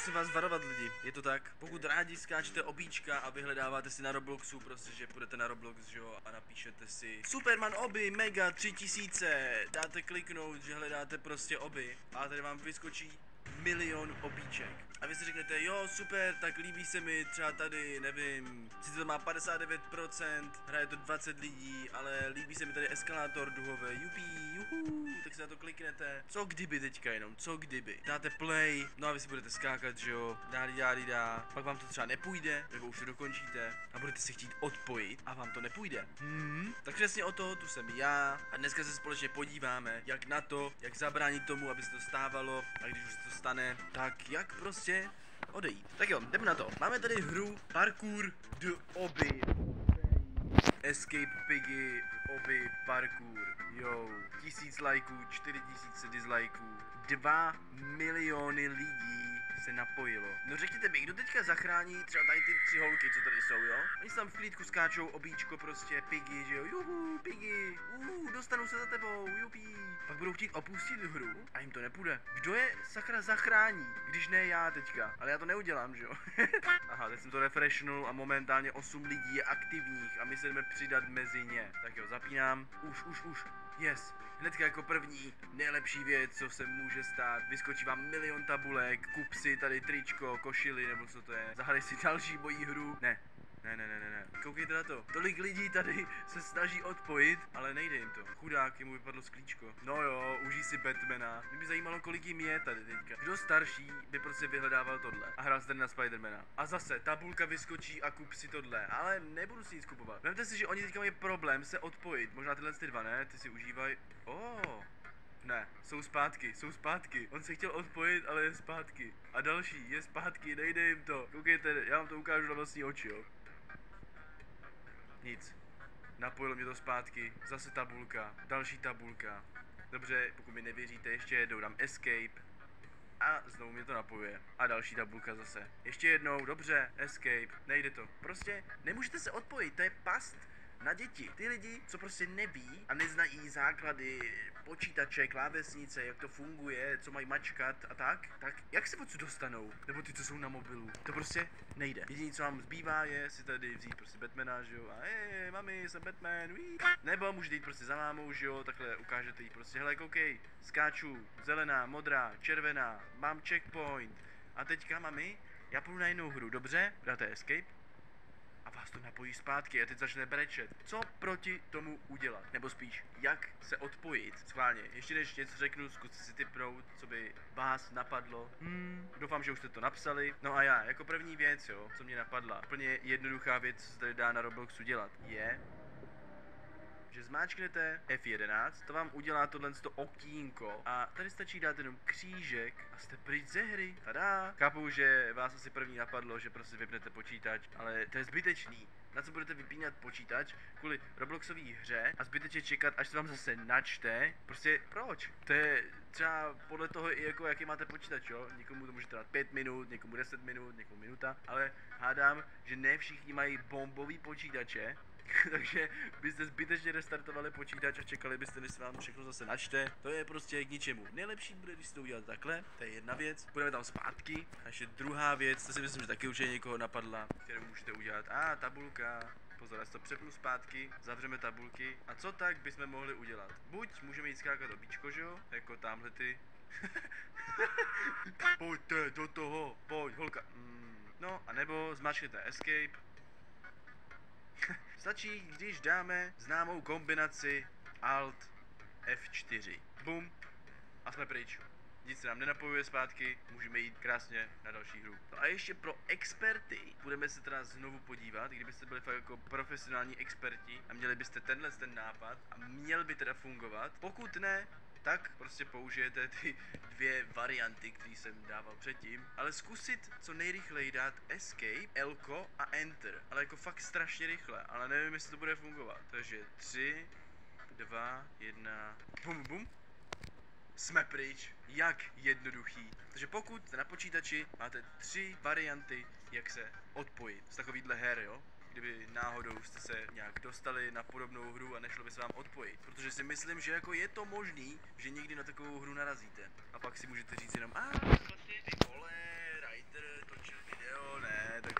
musím vás varovat lidi, je to tak. Pokud rádi skáčete obíčka a vyhledáváte si na Robloxu, prostě že půjdete na Roblox, že jo, a napíšete si Superman oby, mega 3000, dáte kliknout, že hledáte prostě oby a tady vám vyskočí 1 000 000 obíček. A vy si řeknete, jo, super, tak líbí se mi třeba tady, nevím, sice to má 59%, hraje to 20 lidí, ale líbí se mi tady eskalátor duhové, jupí, juhu, tak si na to kliknete. Co kdyby teďka jenom, co kdyby? Dáte play, no a vy si budete skákat, že jo, dá, pak vám to třeba nepůjde, nebo už to dokončíte a budete si chtít odpojit a vám to nepůjde. Tak přesně o to, tu jsem já a dneska se společně podíváme, jak na to, jak zabránit tomu, aby se to stávalo a když už se to stane, tak jak prostě odejít. Tak jo, jdeme na to. Máme tady hru Parkour the Oby. Escape Piggy Oby Parkour. Jo, 1000 lajků, 4000 dislikeů, 2 miliony lidí se napojilo. No řekněte mi, kdo teďka zachrání třeba tady ty 3 holky, co tady jsou, jo? Oni se tam v klídku skáčou, obíčko prostě, Piggy, že jo? Juhu, Piggy, dostanu se za tebou, jupí. Pak budou chtít opustit hru a jim to nepůjde. Kdo je sakra zachrání, když ne já teďka? Ale já to neudělám, že jo? Aha, teď jsem to refreshnul a momentálně 8 lidí je aktivních a my se jdeme přidat mezi ně. Tak jo, zapínám. Už. Yes. Hnedka jako první, nejlepší věc, co se může stát. Vyskočí vám 1 000 000 tabulek, kup si tady tričko, košily, nebo co to je. Zahraj si další bojí hru. Ne. Koukejte na to. Tolik lidí tady se snaží odpojit, ale nejde jim to. Chudák, jemu vypadlo sklíčko. No jo, užij si Batmana. Mě by zajímalo, kolik jim je tady teďka. Kdo starší by prostě vyhledával tohle a hrál se tady na Spidermana. A zase, tabulka vyskočí a kup si tohle, ale nebudu si nic kupovat. Vemte si, že oni teďka mají problém se odpojit. Možná tyhle ty dva, ne? Ty si užívají. Ne, jsou zpátky. On se chtěl odpojit, ale je zpátky. A další je zpátky, nejde jim to. Koukejte, já vám to ukážu na vlastní oči, jo. Nic. Napojilo mě to zpátky, zase tabulka, další tabulka. Dobře, pokud mi nevěříte, ještě jednou dám escape. A znovu mě to napojuje. A další tabulka zase. Ještě jednou, dobře, escape, nejde to. Prostě nemůžete se odpojit, to je past na děti. Ty lidi, co prostě neví a neznají základy počítače, klávesnice, jak to funguje, co mají mačkat a tak jak se odsud dostanou? Nebo ty, co jsou na mobilu? To prostě nejde. Jediné, co vám zbývá, je si tady vzít prostě Batmana, že jo? A mami, jsem Batman, uí. Nebo můžete jít prostě za mámou, že jo? Takhle ukážete jí prostě, hele, koukej, skáču, zelená, modrá, červená, mám checkpoint. A teďka, mami, já půjdu na jinou hru, dobře? Dáte escape. A vás to napojí zpátky a teď začne brečet. Co proti tomu udělat? Nebo spíš, jak se odpojit? Schválně, ještě než něco řeknu, zkuste si tipnout, co by vás napadlo. Doufám, že už jste to napsali. No a já, jako první věc, jo, co mě napadla, úplně jednoduchá věc, co se tady dá na Robloxu dělat, je, že zmáčknete F11, to vám udělá tohle okýnko a tady stačí dát jenom křížek a jste pryč ze hry. Tada! Chápu, že vás asi první napadlo, že prostě vypnete počítač, ale to je zbytečný. Na co budete vypínat počítač kvůli Robloxové hře a zbytečně čekat, až se vám zase načte? Prostě proč? To je třeba podle toho i jako jaký máte počítač, jo? Někomu to může trvat 5 minut, někomu 10 minut, někomu minuta, ale hádám, že ne všichni mají bombový počítače. Takže byste zbytečně restartovali počítač a čekali byste, než se vám všechno zase načte. To je prostě k ničemu. Nejlepší bude, když to udělat takhle, to je jedna věc. Půjdeme tam zpátky. A ještě druhá věc, to si myslím, že taky určitě někoho napadla, kterou můžete udělat. Tabulka. Pozor, já si to přepnu zpátky, zavřeme tabulky. A co tak bychom mohli udělat? Buď můžeme jít skákat obíčko, že jo? Jako tamhle ty. Pojďte do toho, pojď, holka. No, a nebo zmáčkněte escape. Stačí, když dáme známou kombinaci Alt F4. Bum. A jsme pryč. Nic se nám nenapojuje zpátky, můžeme jít krásně na další hru. No a ještě pro experty, budeme se teda znovu podívat, kdybyste byli fakt jako profesionální experti a měli byste ten nápad a měl by teda fungovat. Pokud ne, tak prostě použijete ty 2 varianty, které jsem dával předtím, ale zkusit co nejrychleji dát escape, Lko a enter, ale jako fakt strašně rychle, ale nevím, jestli to bude fungovat. Takže 3, 2, 1, bum. Jsme pryč. Jak jednoduchý. Takže pokud na počítači máte 3 varianty, jak se odpojit z takovýhle her, jo? Kdyby náhodou jste se nějak dostali na podobnou hru a nešlo by se vám odpojit. Protože si myslím, že jako je to možný, že někdy na takovou hru narazíte. A pak si můžete říct jenom, vlastně ty vole, Ryder,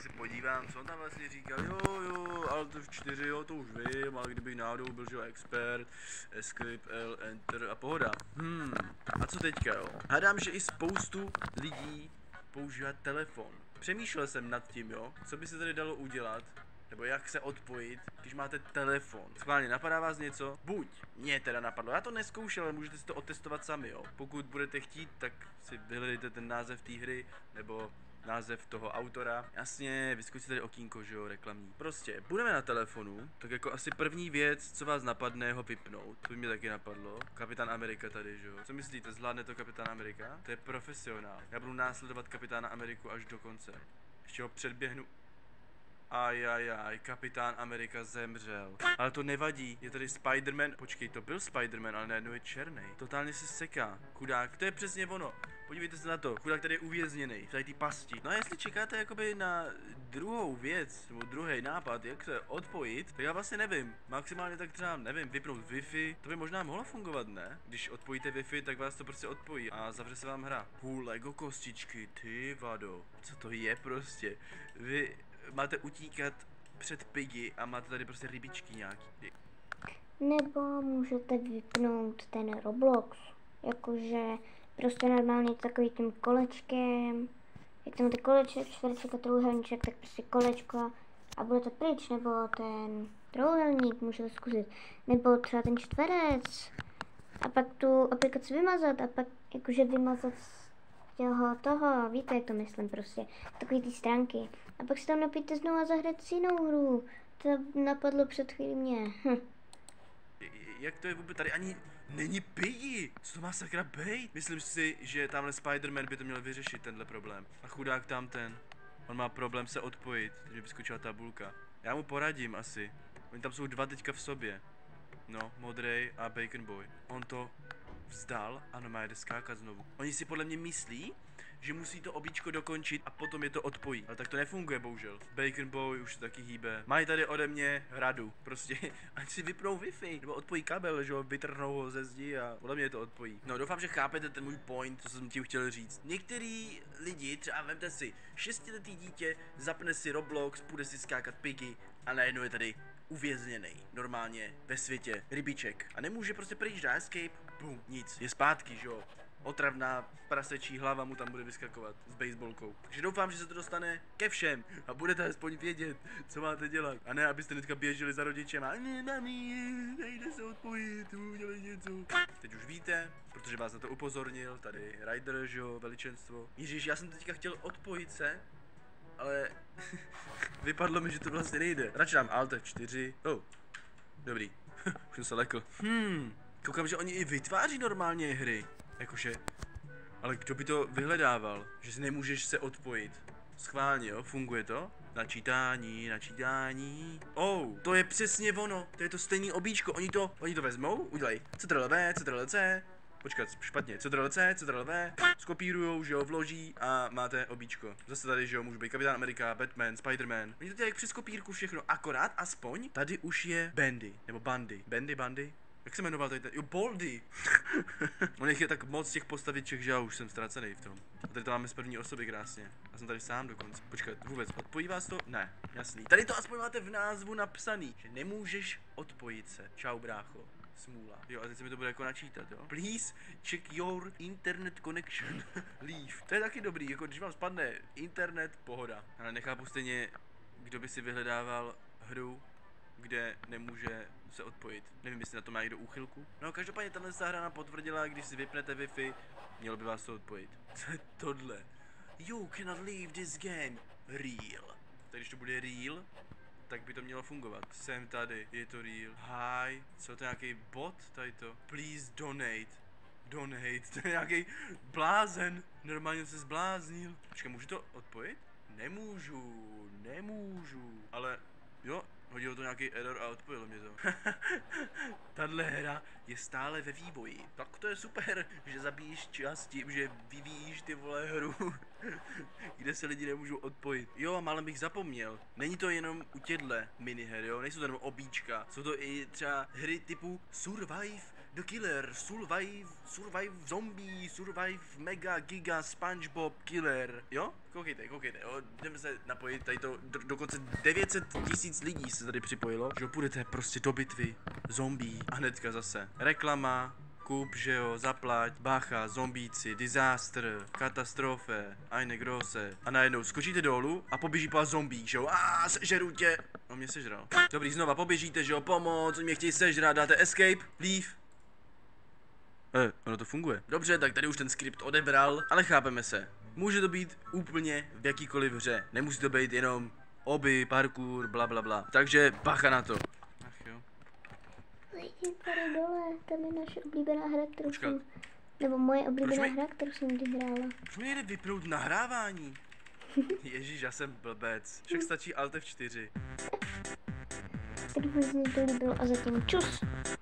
se podívám, co on tam vlastně říkal. Jo, ale to v 4, jo, to už vím, ale kdybych náhodou byl, že jo, expert, escape, L, enter a pohoda. A co teďka, jo? Hádám, že i spoustu lidí používá telefon. Přemýšlel jsem nad tím, jo, co by se tady dalo udělat, nebo jak se odpojit, když máte telefon. Schválně, napadá vás něco? Buď mě teda napadlo, já to neskoušel, ale můžete si to otestovat sami, jo. Pokud budete chtít, tak si vyhledejte ten název té hry, nebo název toho autora. Jasně, vyskočíte tady okýnko, že jo, reklamní. Prostě, budeme na telefonu, tak jako asi první věc, co vás napadne, ho vypnout. To by mě taky napadlo. Kapitán Amerika tady, že jo. Co myslíte, zvládne to Kapitán Amerika? To je profesionál. Já budu následovat Kapitána Ameriku až do konce. Ještě ho předběhnu. Ajajaj, Kapitán Amerika zemřel. Ale to nevadí, je tady Spider-Man. Počkej, to byl Spider-Man, ale najednou je černý. Totálně se seká. Chudák, to je přesně ono. Podívejte se na to, chudák tady je uvězněný v tady ty pasti. No a jestli čekáte jakoby na druhou věc, nebo druhý nápad, jak se odpojit, tak já vlastně nevím. Maximálně tak třeba, nevím, vypnout Wi-Fi, to by možná mohlo fungovat, ne? Když odpojíte Wi-Fi, tak vás to prostě odpojí a zavře se vám hra. Lego kostičky, ty vado. Co to je prostě? Vy máte utíkat před pigi a máte tady prostě rybičky nějaký. Nebo můžete vypnout ten Roblox, jakože prostě normálně takový tím kolečkem, jak tam máte koleček, čtvereček a trojúhelníček, tak prostě kolečko a bude to pryč, nebo ten trojúhelník můžete zkusit, nebo třeba ten čtverec a pak tu aplikaci vymazat a pak jakože vymazat z toho, víte jak to myslím prostě, takový ty stránky a pak si tam napijte znovu a zahrát si jinou hru, to napadlo před chvílí mě. Jak to je vůbec, tady ani není pigi, co to má sakra bejt? Myslím si, že tamhle Spider-Man by to měl vyřešit, tenhle problém. A chudák tam ten, on má problém se odpojit, takže vyskočila tabulka. Já mu poradím asi, oni tam jsou dva teďka v sobě. No, modrej a Bacon Boy. On to vzdal a no má jde skákat znovu. Oni si podle mě myslí, že musí to obíčko dokončit a potom je to odpojí. Ale tak to nefunguje bohužel. Bacon Boy už taky hýbe. Mají tady ode mě radu. Prostě ať si vypnou Wi-Fi nebo odpojí kabel, že jo, vytrhnou ho ze zdi a podle mě to odpojí. No doufám, že chápete ten můj point, co jsem tím chtěl říct. Některý lidi, třeba vemte si 6letý dítě, zapne si Roblox, půjde si skákat piky a najednou je tady uvězněný, normálně ve světě rybiček a nemůže prostě pryč na escape, bum, nic, je zpátky, že jo. Otravná prasečí hlava mu tam bude vyskakovat s baseballkou. Takže doufám, že se to dostane ke všem a budete aspoň vědět, co máte dělat. A ne, abyste dneska běželi za rodičem a ne, mami, nejde se odpojit, udělej něco. Teď už víte, protože vás na to upozornil, tady Rider, že jo, veličenstvo. Ježíš, já jsem teďka chtěl odpojit se, ale vypadlo mi, že to vlastně nejde. Radši dám Alt F4. Oh, dobrý. Už jsem se lekl. Koukám, že oni i vytváří normálně hry. Jakože, ale kdo by to vyhledával? Že si nemůžeš se odpojit. Schválně, jo, funguje to? Načítání. Oh, to je přesně ono. To je to stejný obíčko. Oni to vezmou, udělají Ctrl-V, Ctrl-C. Počkat, špatně, Ctrl-C, Ctrl-V, skopírujou, že jo, vloží a máte obíčko. Zase tady, že jo, může být Kapitán Amerika, Batman, Spider-Man. Oni to dělají přes kopírku všechno, akorát aspoň tady už je Bandy, nebo Bandy. Bandy? Jak se jmenoval tady ten? Jo, Baldy! On je tak moc těch postaviček, že já už jsem ztracený v tom. A tady to máme z první osoby krásně. Já jsem tady sám dokonce. Počkat, vůbec, odpojí vás to? Ne, jasný. Tady to aspoň máte v názvu napsaný, že nemůžeš odpojit se. Čau, brácho. Smůla. Jo, a teď se mi to bude jako načítat, jo. Please check your internet connection. Leave. To je taky dobrý, jako když vám spadne internet, pohoda. Ale nechápu stejně, kdo by si vyhledával hru, kde nemůže se odpojit. Nevím, jestli na to má někdo úchylku. No, každopádně tahle hra nám potvrdila, když si vypnete Wi-Fi, mělo by vás to odpojit. Co je tohle? You cannot leave this game. Real. Tak když to bude real, tak by to mělo fungovat. Jsem tady, je to real. Hi, co to je nějaký bot tady to? Please donate. Donate, to je nějaký blázen. Normálně se zbláznil. Počkej, můžu to odpojit? Nemůžu. Ale jo, hodilo to nějaký error a odpojilo mě to. Tahle hra je stále ve vývoji. Tak to je super, že zabíjíš čas tím, že vyvíjíš ty vole hru, kde se lidi nemůžou odpojit. Jo, a málem bych zapomněl. Není to jenom u těchto miniher, jo, nejsou to jenom obíčka. Jsou to i třeba hry typu Survive The Killer, Survive Zombie, Survive Mega Giga SpongeBob Killer, jo? Koukejte, jo, jdeme se napojit, tady to, dokonce 900 000 lidí se tady připojilo, že jo, půjdete prostě do bitvy, zombie a hnedka zase reklama, kup, že jo, zaplať, bacha, zombíci, disaster, katastrofe, eine grosse. A najednou skočíte dolů a poběží po vás zombík, že jo, sežeru tě. No mě sežral. Dobrý, znova poběžíte, že jo, pomoc, mě chtějí sežrat, dáte escape, leave. Ono to funguje. Dobře, tak tady už ten skript odebral, ale chápeme se. Může to být úplně v jakýkoliv hře. Nemusí to být jenom oby, parkour, bla bla bla. Takže bacha na to. Ach jo. Tady dole, tam je naše oblíbená hra, kterou Počkat. jsem... Nebo moje oblíbená mi- hra, kterou jsem kdy hrála. Proč mi nejde vypnout nahrávání? Ježíš, já jsem blbec. Však stačí Alt F4. Tak se mi to líbilo a zatím čus.